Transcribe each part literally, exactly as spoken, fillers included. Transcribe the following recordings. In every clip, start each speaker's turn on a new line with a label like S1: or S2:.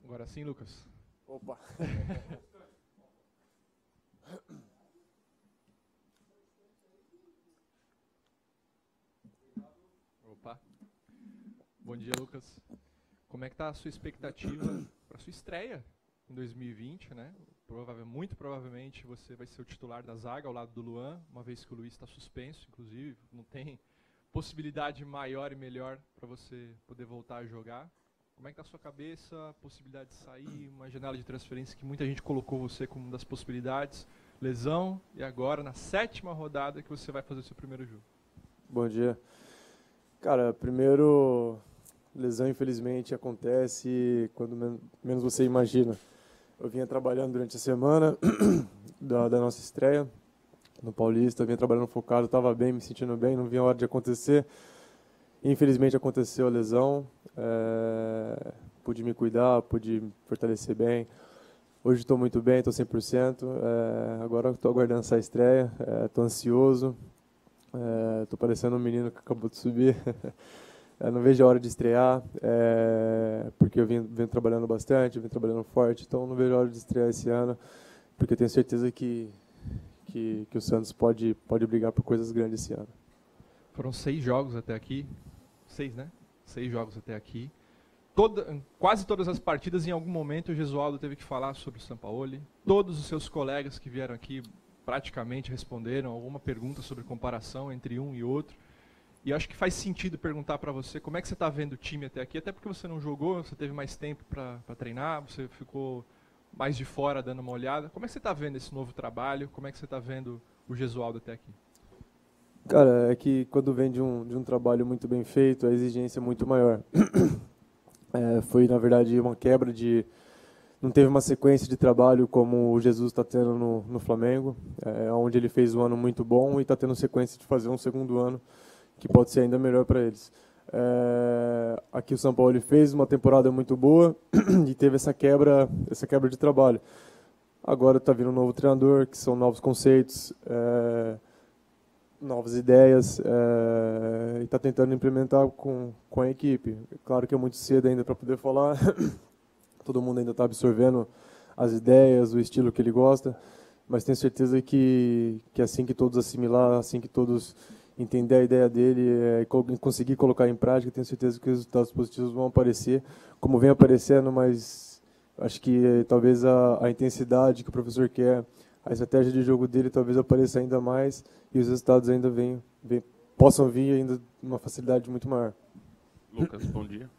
S1: Agora sim, Lucas.
S2: Opa.
S1: Opa. Bom dia, Lucas. Como é que tá a sua expectativa para a sua estreia em dois mil e vinte, né? Provável, muito provavelmente você vai ser o titular da zaga ao lado do Luan, uma vez que o Luiz está suspenso, inclusive, não tem possibilidade maior e melhor para você poder voltar a jogar. Como é que está a sua cabeça, a possibilidade de sair, uma janela de transferência que muita gente colocou você como uma das possibilidades, lesão, e agora na sétima rodada que você vai fazer o seu primeiro jogo?
S2: Bom dia. Cara, primeiro, lesão infelizmente acontece quando men menos você imagina. Eu vinha trabalhando durante a semana da, da nossa estreia no Paulista, vinha trabalhando focado, estava bem, me sentindo bem, não vinha a hora de acontecer. Infelizmente aconteceu a lesão, é, pude me cuidar, pude me fortalecer bem. Hoje estou muito bem, estou cem por cento. É, agora estou aguardando essa estreia, estou é, ansioso, estou é, parecendo um menino que acabou de subir. Eu não vejo a hora de estrear, é, porque eu venho, venho trabalhando bastante, venho trabalhando forte, então não vejo a hora de estrear esse ano, porque eu tenho certeza que, que, que o Santos pode, pode brigar por coisas grandes esse ano.
S1: Foram seis jogos até aqui, seis, né? Seis jogos até aqui. Toda, quase todas as partidas, em algum momento, o Gesualdo teve que falar sobre o Sampaoli. Todos os seus colegas que vieram aqui praticamente responderam alguma pergunta sobre comparação entre um e outro. E eu acho que faz sentido perguntar para você como é que você está vendo o time até aqui, até porque você não jogou, você teve mais tempo para treinar, você ficou mais de fora dando uma olhada. Como é que você está vendo esse novo trabalho? Como é que você está vendo o Gesualdo até aqui?
S2: Cara, é que quando vem de um, de um trabalho muito bem feito, a exigência é muito maior. É, foi, na verdade, uma quebra de... Não teve uma sequência de trabalho como o Jesus está tendo no, no Flamengo, é, onde ele fez um ano muito bom e está tendo sequência de fazer um segundo ano que pode ser ainda melhor para eles. É, aqui o São Paulo fez uma temporada muito boa e teve essa quebra, essa quebra de trabalho. Agora está vindo um novo treinador, que são novos conceitos, é, novas ideias, é, e está tentando implementar com, com a equipe. Claro que é muito cedo ainda para poder falar, todo mundo ainda está absorvendo as ideias, o estilo que ele gosta, mas tenho certeza que, que assim que todos assimilar, assim que todos entender a ideia dele é, e conseguir colocar em prática, tenho certeza que os resultados positivos vão aparecer, como vem aparecendo, mas acho que é, talvez a, a intensidade que o professor quer, a estratégia de jogo dele talvez apareça ainda mais e os resultados ainda venham, venham, possam vir ainda uma facilidade muito maior.
S3: Lucas, bom dia.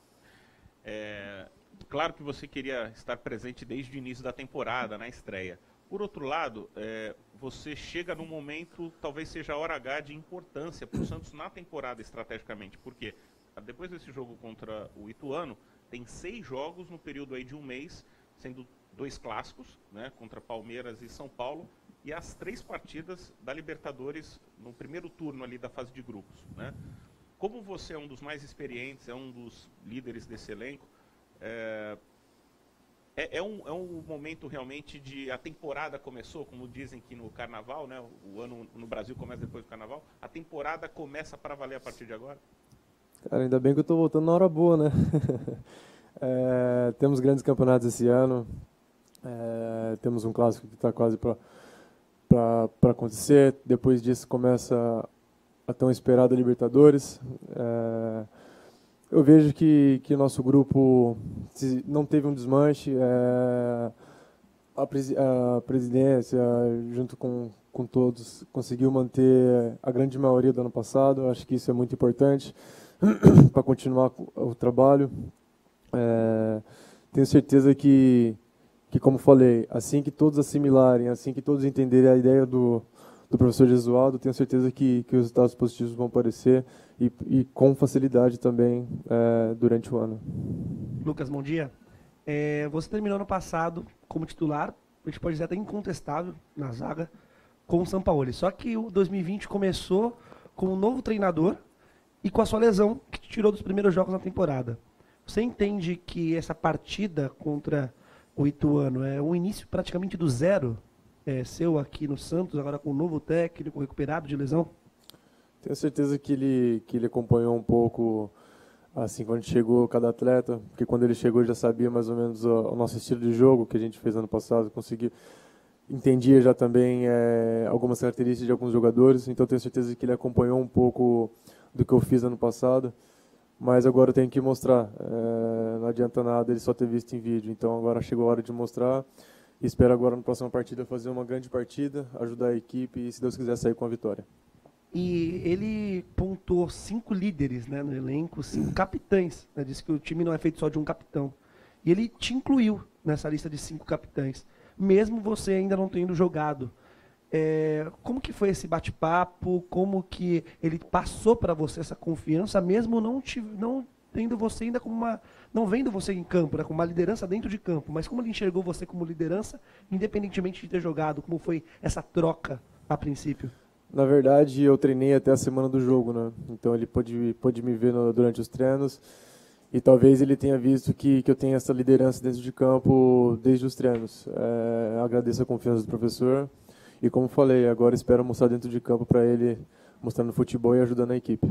S3: É, claro que você queria estar presente desde o início da temporada, na estreia. Por outro lado, é, você chega num momento, talvez seja a hora H de importância para o Santos na temporada estrategicamente, porque depois desse jogo contra o Ituano, tem seis jogos no período aí de um mês, sendo dois clássicos, né, contra Palmeiras e São Paulo, e as três partidas da Libertadores no primeiro turno ali da fase de grupos, né? Como você é um dos mais experientes, é um dos líderes desse elenco, é, é, é, um, é um momento realmente de... A temporada começou, como dizem que no Carnaval, né, o ano no Brasil começa depois do Carnaval, a temporada começa para valer a partir de agora?
S2: Cara, ainda bem que eu estou voltando na hora boa, né? É, temos grandes campeonatos esse ano, é, temos um clássico que está quase para acontecer, depois disso começa a tão esperada Libertadores. É, eu vejo que que nosso grupo não teve um desmanche, é, a, presi a presidência, junto com, com todos, conseguiu manter a grande maioria do ano passado, acho que isso é muito importante para continuar o trabalho. É, tenho certeza que, que, como falei, assim que todos assimilarem, assim que todos entenderem a ideia do, do professor Gesualdo, tenho certeza que, que os resultados positivos vão aparecer e, e com facilidade também é, durante o ano.
S4: Lucas, bom dia. É, você terminou ano passado como titular, a gente pode dizer até incontestável na zaga, com o Sampaoli. Só que o dois mil e vinte começou com um novo treinador e com a sua lesão, que te tirou dos primeiros jogos na temporada. Você entende que essa partida contra o Ituano é um início praticamente do zero, é, seu aqui no Santos, agora com um novo técnico recuperado de lesão?
S2: Tenho certeza que ele, que ele acompanhou um pouco assim quando chegou cada atleta, porque quando ele chegou já sabia mais ou menos o, o nosso estilo de jogo que a gente fez ano passado, conseguiu entendia já também é, algumas características de alguns jogadores, então tenho certeza que ele acompanhou um pouco do que eu fiz ano passado, mas agora eu tenho que mostrar, é, não adianta nada ele só ter visto em vídeo, então agora chegou a hora de mostrar, e espero agora na próxima partida fazer uma grande partida, ajudar a equipe e se Deus quiser sair com a vitória.
S4: E ele pontuou cinco líderes, né, no elenco, cinco capitães. Né, disse que o time não é feito só de um capitão. E ele te incluiu nessa lista de cinco capitães, mesmo você ainda não tendo jogado. É, como que foi esse bate-papo? Como que ele passou para você essa confiança, mesmo não, te, não tendo você ainda como uma... Não vendo você em campo, né, como uma liderança dentro de campo, mas como ele enxergou você como liderança, independentemente de ter jogado? Como foi essa troca a princípio?
S2: Na verdade, eu treinei até a semana do jogo, né? Então ele pôde, pôde me ver no, durante os treinos e talvez ele tenha visto que, que eu tenho essa liderança dentro de campo desde os treinos. É, agradeço a confiança do professor e, como falei, agora espero mostrar dentro de campo para ele, mostrando futebol e ajudando a equipe.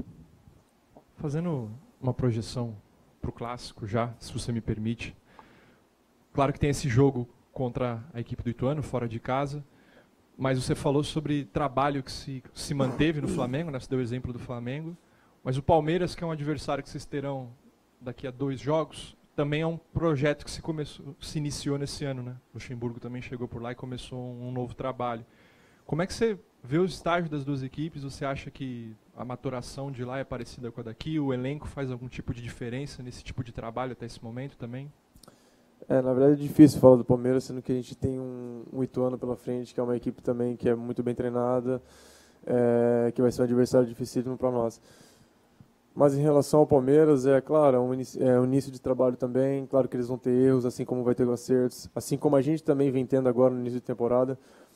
S1: Fazendo uma projeção para o clássico já, se você me permite. Claro que tem esse jogo contra a equipe do Ituano, fora de casa. Mas você falou sobre trabalho que se, se manteve no Flamengo, né? Você deu o exemplo do Flamengo. Mas o Palmeiras, que é um adversário que vocês terão daqui a dois jogos, também é um projeto que se, começou, se iniciou nesse ano, né? O Luxemburgo também chegou por lá e começou um, um novo trabalho. Como é que você vê o estágio das duas equipes? Você acha que a maturação de lá é parecida com a daqui? O elenco faz algum tipo de diferença nesse tipo de trabalho até esse momento também?
S2: É, na verdade é difícil falar do Palmeiras, sendo que a gente tem um, um Ituano pela frente, que é uma equipe também que é muito bem treinada, é, que vai ser um adversário dificílimo para nós. Mas em relação ao Palmeiras, é claro, é um, inicio, é um início de trabalho também, claro que eles vão ter erros, assim como vai ter acertos, assim como a gente também vem tendo agora no início de temporada.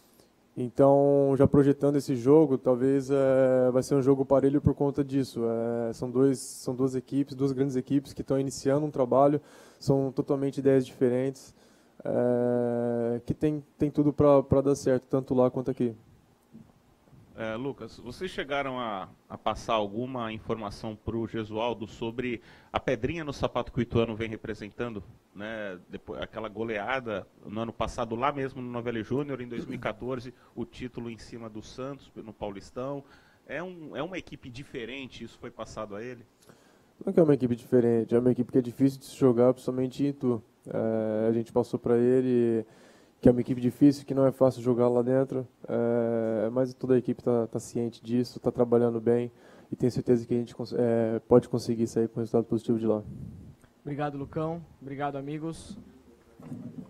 S2: Então, já projetando esse jogo, talvez é, vai ser um jogo parelho por conta disso. É, são, dois, são duas equipes, duas grandes equipes que estão iniciando um trabalho, são totalmente ideias diferentes, é, que tem, tem tudo para dar certo, tanto lá quanto aqui.
S3: É, Lucas, vocês chegaram a, a passar alguma informação para o Gesualdo sobre a pedrinha no sapato que o Ituano vem representando? Né? Depois, aquela goleada no ano passado, lá mesmo no Novelli Júnior, em dois mil e quatorze, o título em cima do Santos, no Paulistão. É, um, é uma equipe diferente, isso foi passado a ele?
S2: Não é que é uma equipe diferente, é uma equipe que é difícil de se jogar, principalmente em Itu. É, a gente passou para ele... que é uma equipe difícil, que não é fácil jogar lá dentro, é, mas toda a equipe está tá ciente disso, está trabalhando bem e tenho certeza que a gente é, pode conseguir sair com um resultado positivo de lá.
S5: Obrigado, Lucão. Obrigado, amigos.